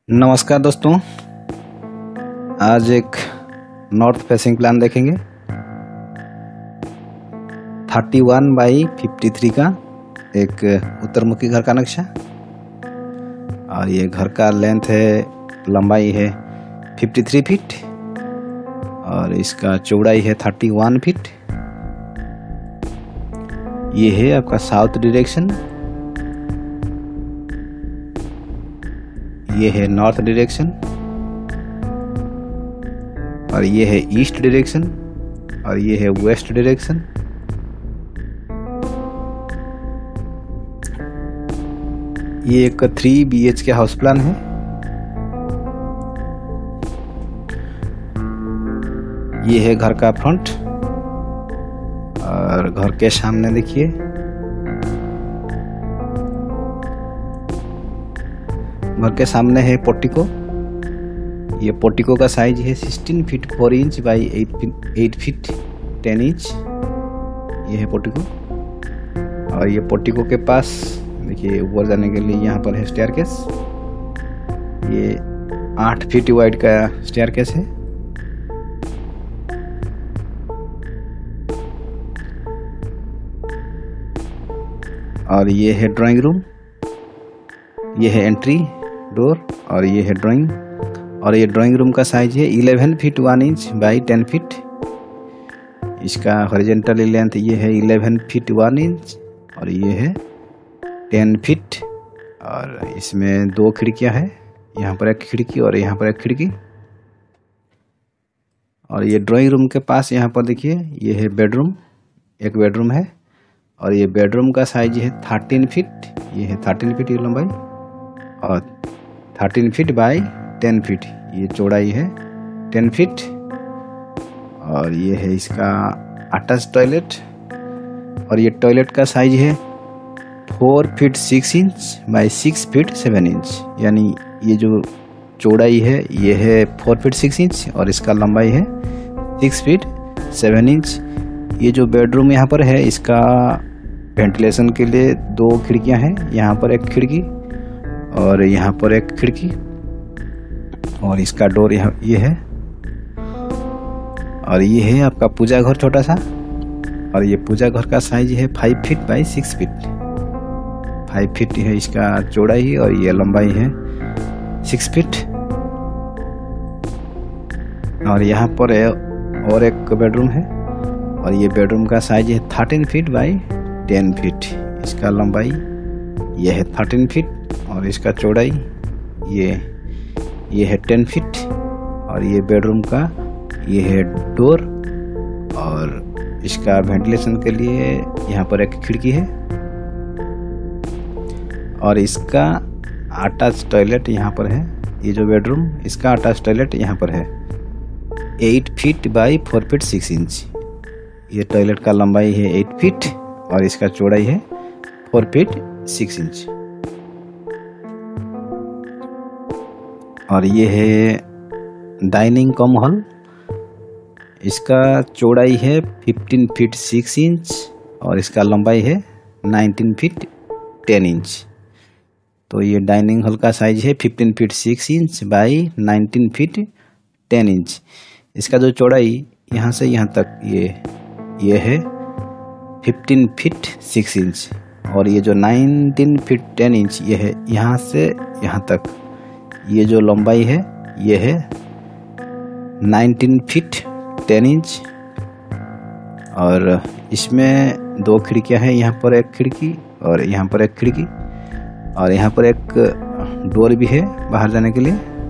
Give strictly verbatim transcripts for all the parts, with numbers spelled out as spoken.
नमस्कार दोस्तों, आज एक नॉर्थ फेसिंग प्लान देखेंगे। Thirty one by fifty three का एक उत्तरमुखी घर का नक्शा, और ये घर का लेंथ है, लंबाई है फिफ्टी थ्री फीट और इसका चौड़ाई है थर्टी वन फीट। ये है आपका साउथ डायरेक्शन, ये है नॉर्थ डायरेक्शन और ये है ईस्ट डायरेक्शन और ये है वेस्ट डायरेक्शन। ये एक three B H K house plan है। ये है घर का फ्रंट और घर के सामने देखिए घर के सामने है पोर्टिको। ये पोर्टिको का साइज है sixteen feet four inch by eight feet ten inch. ये है पोर्टिको और ये पोर्टिको के पास देखिए ऊपर जाने के लिए यहाँ पर है स्टेयरकेस। ये आठ फीट वाइड का स्टेयरकेस है। और ये है ड्राइंग रूम, ये है एंट्री डोर और ये है ड्राइंग। और ये ड्राइंग रूम का साइज है eleven feet one inch by ten feet. इसका हॉरिजॉन्टल लेंथ ये है इलेवन फीट वन इंच और ये है टेन फीट। और इसमें दो खिड़कियां हैं, यहाँ पर एक खिड़की और यहाँ पर एक खिड़की। और ये ड्राइंग रूम के पास यहाँ पर देखिए ये है बेडरूम, एक बेडरूम है और ये बेडरूम का साइज है थर्टीन फीट। ये है थर्टीन फीट ये लंबाई और thirteen feet by ten feet ये चौड़ाई है टेन फीट। और ये है इसका अटैच टॉयलेट और ये टॉयलेट का साइज है four feet six inch by six feet seven inch. यानी ये जो चौड़ाई है ये है फोर फीट सिक्स इंच और इसका लंबाई है सिक्स फीट सेवन इंच। ये जो बेडरूम यहाँ पर है इसका वेंटिलेशन के लिए दो खिड़कियां हैं, यहाँ पर एक खिड़की और यहाँ पर एक खिड़की। और इसका डोर यहाँ ये है। और ये है आपका पूजा घर छोटा सा, और ये पूजा घर का साइज है five feet by six feet. Five feet है इसका चौड़ाई और ये लंबाई है सिक्स फीट। और यहाँ पर है और एक बेडरूम है और ये बेडरूम का साइज है thirteen feet by ten feet. इसका लंबाई ये है थर्टीन फीट और इसका चौड़ाई ये ये है टेन फीट। और ये बेडरूम का ये है डोर और इसका वेंटिलेशन के लिए यहाँ पर एक खिड़की है। और इसका अटैच टॉयलेट यहाँ पर है। ये जो बेडरूम इसका अटैच टॉयलेट यहाँ पर है eight feet by four feet six inch. ये टॉयलेट का लंबाई है एट फीट और इसका चौड़ाई है फोर फीट सिक्स इंच। और ये है डाइनिंग कम हॉल, इसका चौड़ाई है फिफ्टीन फीट सिक्स इंच और इसका लंबाई है नाइनटीन फीट टेन इंच। तो ये डाइनिंग हॉल का साइज है fifteen feet six inch by nineteen feet ten inch. इसका जो चौड़ाई यहाँ से यहाँ तक ये ये है फिफ्टीन फीट सिक्स इंच और ये जो नाइनटीन फीट टेन इंच ये है यहाँ से यहाँ तक। ये जो लंबाई है ये है नाइनटीन फीट टेन इंच। और इसमें दो खिड़कियां हैं, यहाँ पर एक खिड़की और यहाँ पर एक खिड़की। और यहाँ पर एक डोर भी है बाहर जाने के लिए।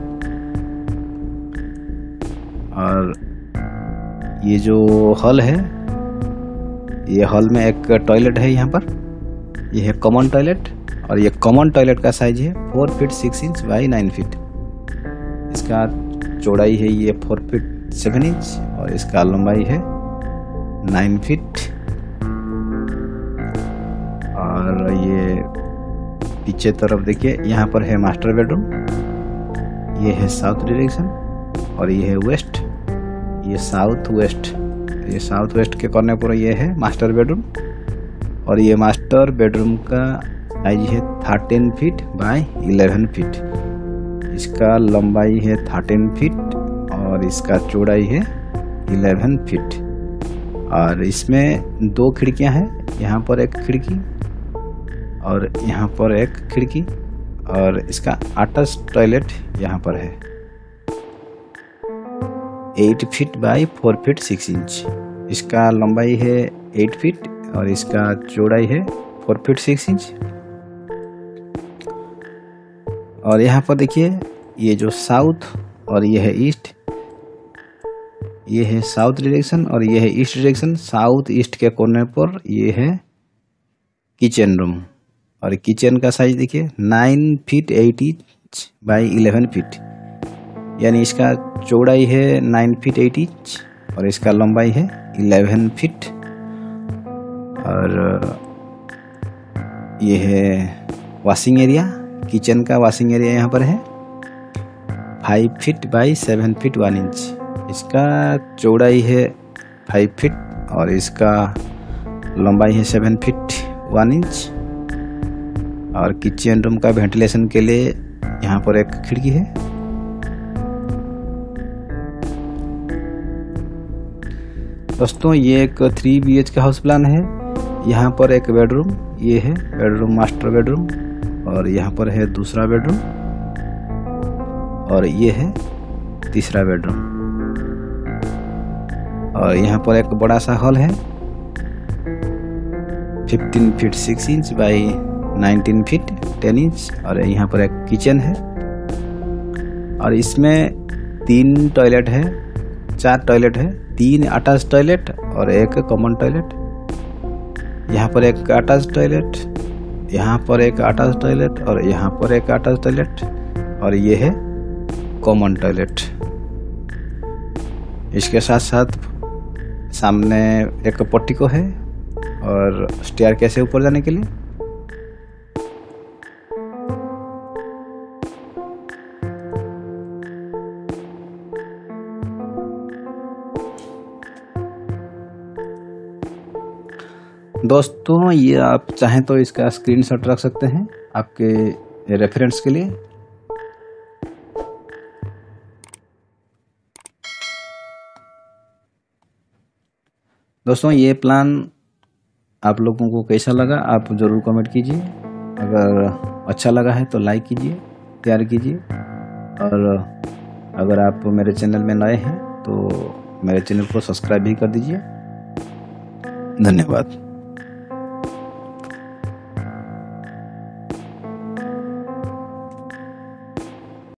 और ये जो हॉल है ये हॉल में एक टॉयलेट है, यहाँ पर ये है कॉमन टॉयलेट और ये कॉमन टॉयलेट का साइज है four feet six inch by nine feet. इसका चौड़ाई है ये फोर फीट सेवन इंच और इसका लंबाई है नाइन फीट। और ये पीछे तरफ देखिए यहाँ पर है मास्टर बेडरूम, ये है साउथ डायरेक्शन और ये है वेस्ट। ये साउथ वेस्ट ये साउथ वेस्ट के कॉर्नर पर ये है मास्टर बेडरूम। और ये मास्टर बेडरूम का साइज है thirteen feet by eleven feet. इसका लंबाई है थर्टीन फीट और इसका चौड़ाई है इलेवन फीट। और इसमें दो खिड़कियां हैं, यहाँ पर एक खिड़की और यहाँ पर एक खिड़की, और इसका अटैच टॉयलेट यहाँ पर है। Eight feet by four feet six inch. इसका लंबाई है एट फीट और इसका चौड़ाई है फोर फीट सिक्स इंच। और यहाँ पर देखिए, ये जो साउथ और ये है ईस्ट, ये है साउथ डायरेक्शन और ये है ईस्ट डायरेक्शन। साउथ ईस्ट के कोने पर ये है किचन रूम। और किचन का साइज देखिए nine feet eight inch by eleven feet, यानी इसका चौड़ाई है नाइन फीट एट इंच और इसका लंबाई है इलेवन फीट। और ये है वॉशिंग एरिया, किचन का वॉशिंग एरिया यहाँ पर है five feet by seven feet one inch. इसका चौड़ाई है फाइव फीट और इसका लंबाई है सेवन फीट वन इंच। और किचन रूम का वेंटिलेशन के लिए यहाँ पर एक खिड़की है। दोस्तों, ये एक थ्री बी एच का हाउस प्लान है। यहाँ पर एक बेडरूम, ये है बेडरूम, मास्टर बेडरूम, और यहाँ पर है दूसरा बेडरूम और ये है तीसरा बेडरूम। और यहाँ पर एक बड़ा सा हॉल है fifteen feet six inch by nineteen feet ten inch. और यहाँ पर एक किचन है और इसमें तीन टॉयलेट है, चार टॉयलेट है, तीन अटैच टॉयलेट और एक कॉमन टॉयलेट। यहाँ पर एक अटैच टॉयलेट, यहाँ पर एक अटैच टॉयलेट और यहाँ पर एक अटैच टॉयलेट, और ये है कॉमन टॉयलेट। इसके साथ साथ सामने एक पोर्टिको है और स्टेयरकेस है ऊपर जाने के लिए। दोस्तों, ये आप चाहें तो इसका स्क्रीनशॉट रख सकते हैं आपके रेफरेंस के लिए। दोस्तों, ये प्लान आप लोगों को कैसा लगा आप ज़रूर कमेंट कीजिए। अगर अच्छा लगा है तो लाइक कीजिए, शेयर कीजिए। और अगर आप मेरे चैनल में नए हैं तो मेरे चैनल को सब्सक्राइब भी कर दीजिए। धन्यवाद।